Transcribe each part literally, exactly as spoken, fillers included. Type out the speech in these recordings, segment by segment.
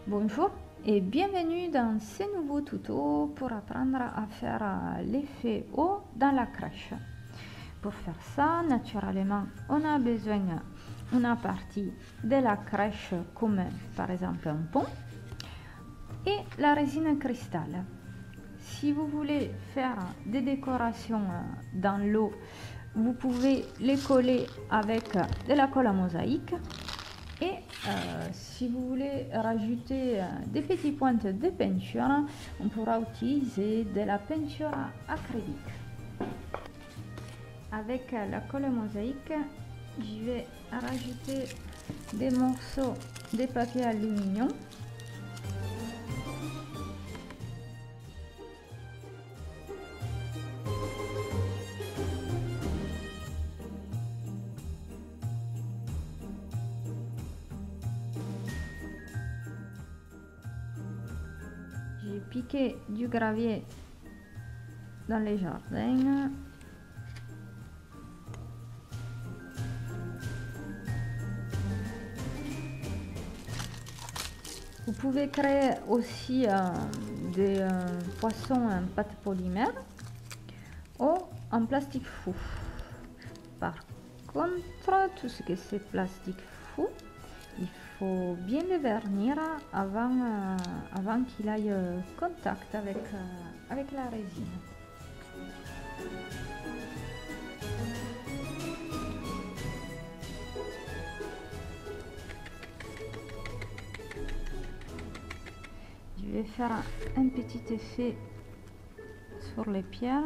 Bonjour et bienvenue dans ce nouveau tuto pour apprendre à faire l'effet eau dans la crèche. Pour faire ça, naturellement, on a besoin d'une partie de la crèche comme par exemple un pont et la résine cristal. Si vous voulez faire des décorations dans l'eau, vous pouvez les coller avec de la colle à mosaïque. Et euh, si vous voulez rajouter euh, des petites pointes de peinture, on pourra utiliser de la peinture acrylique. Avec euh, la colle mosaïque, je vais rajouter des morceaux de papier aluminium. J'ai piqué du gravier dans les jardins. Vous pouvez créer aussi euh, des euh, poissons en pâte polymère ou en plastique fou. Par contre, tout ce que c'est plastique fou, il faut bien le vernir avant, euh, avant qu'il aille euh, contact avec, euh, avec la résine. Je vais faire un petit effet sur les pierres.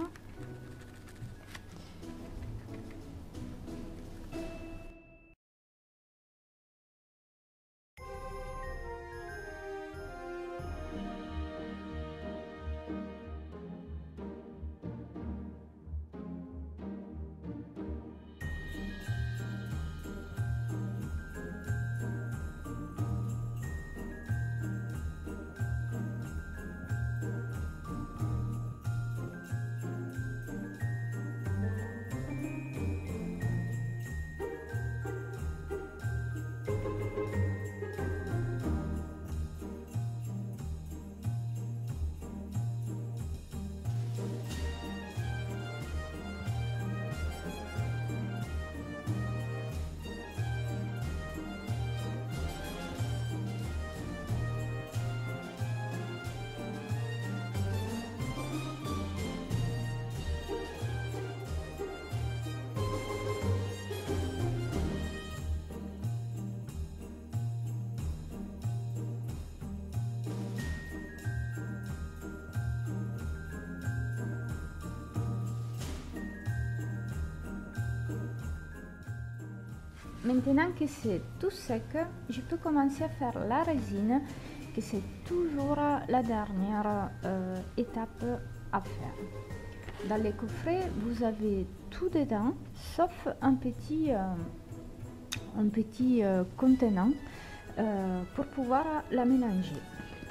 Maintenant que c'est tout sec, je peux commencer à faire la résine, que c'est toujours la dernière euh, étape à faire. Dans les coffrets, vous avez tout dedans, sauf un petit, euh, un petit euh, contenant euh, pour pouvoir la mélanger.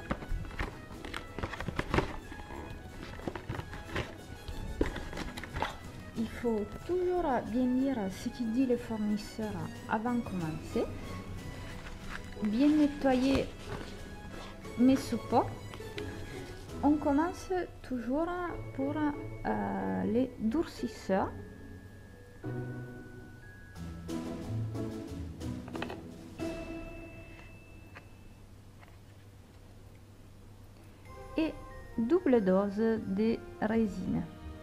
Il faut toujours bien lire ce qu'il dit le fournisseur avant de commencer. Bien nettoyer mes supports. On commence toujours pour euh, les durcisseurs. Et double dose de résine.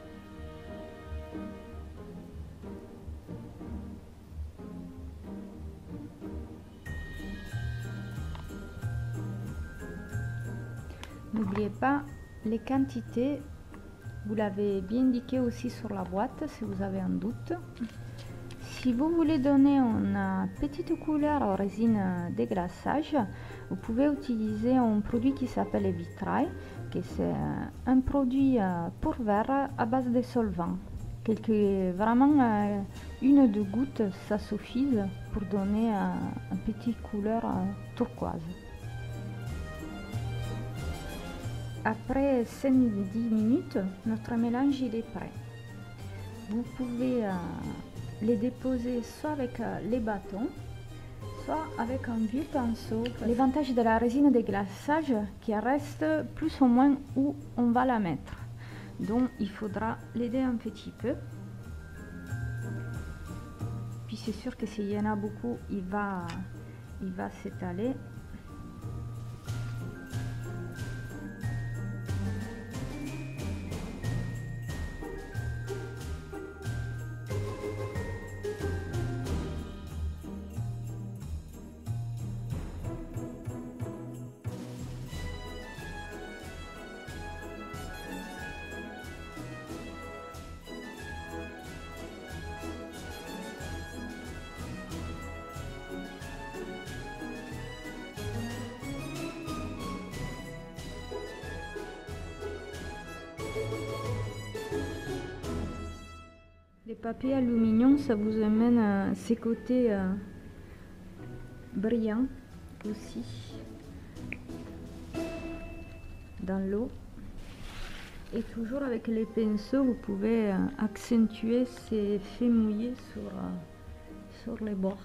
N'oubliez pas les quantités, vous l'avez bien indiqué aussi sur la boîte si vous avez un doute. Si vous voulez donner une petite couleur aux résines de glaçage, vous pouvez utiliser un produit qui s'appelle Vitrail, qui c'est un produit pour verre à base de solvant. Quelque, vraiment une ou deux gouttes, ça suffit pour donner une petite couleur turquoise. Après cinq à dix minutes, notre mélange il est prêt. Vous pouvez euh, les déposer soit avec euh, les bâtons, soit avec un vieux pinceau. L'avantage de la résine de glaçage qui reste plus ou moins où on va la mettre. Donc il faudra l'aider un petit peu. Puis c'est sûr que s'il y en a beaucoup, il va, il va s'étaler. Les papiers aluminium, ça vous amène à ces côtés euh, brillants aussi dans l'eau. Et toujours avec les pinceaux, vous pouvez euh, accentuer ces effets mouillés sur, euh, sur les bords.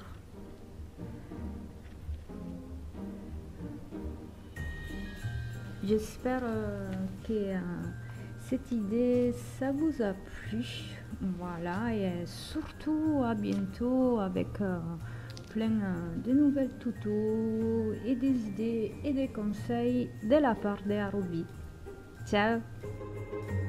J'espère euh, que euh, cette idée, ça vous a plu. Voilà, et surtout à bientôt avec euh, plein euh, de nouvelles tutos et des idées et des conseils de la part d'Arobi. Ciao!